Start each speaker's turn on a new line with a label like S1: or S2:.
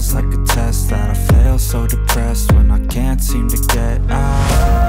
S1: feels like a test that I fail, so depressed when I can't seem to get out.